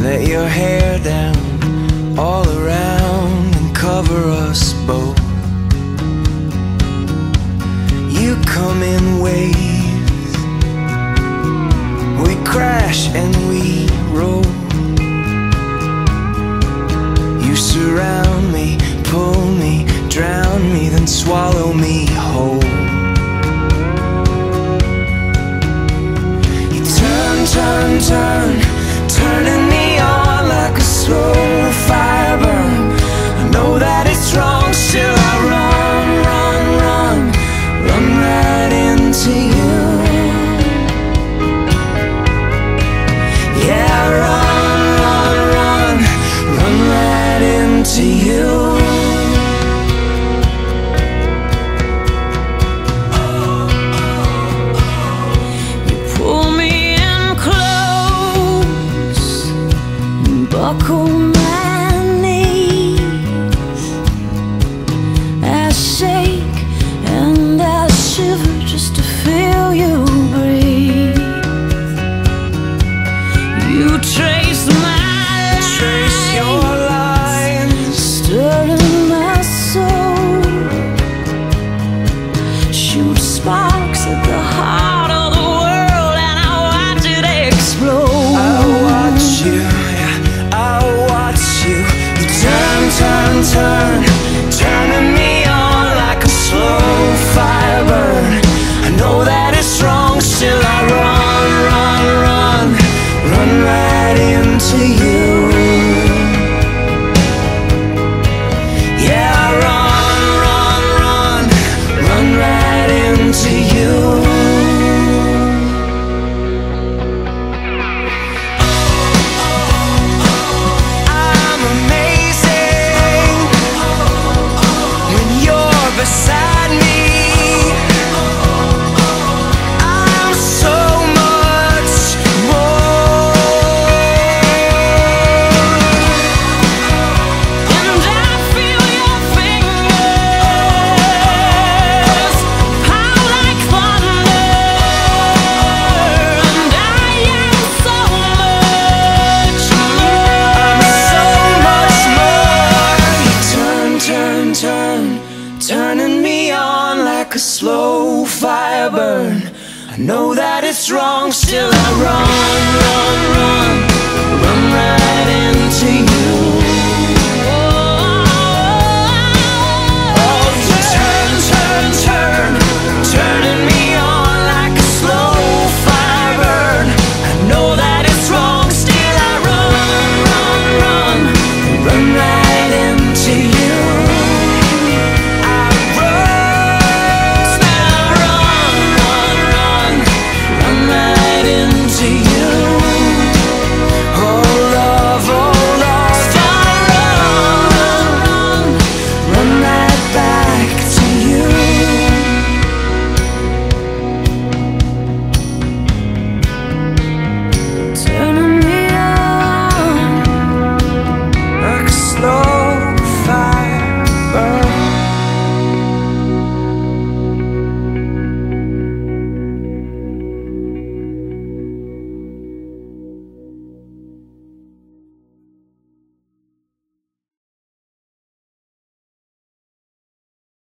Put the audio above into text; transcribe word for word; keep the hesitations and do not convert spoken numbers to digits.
let your hair down all around and cover us both. You come in waves, we crash and we roll. You surround me, pull me, drown me, then swallow me whole. You turn, turn, turn, turning me on like a slow fire burn. I know that it's wrong, still I run, run, run, run right into you. Yeah, run, run, run, run right into you. Buckle my knees, I shake and I shiver just to feel you breathe. You trace my Trace your lines, stirring my soul, shoot sparks at the heart of the world, and I watch it explode. I watch you, turn, turn, turning me on like a slow fire burn. I know that it's wrong, still I run, run, run, run right into you. Yeah, I run, run, run, run right into you. Beside me, I'm so much more, and I feel your fingers pound like thunder, and I am so much more. I'm so much more. You turn, turn, turn, turning me on like a slow fire burn. I know that it's wrong, still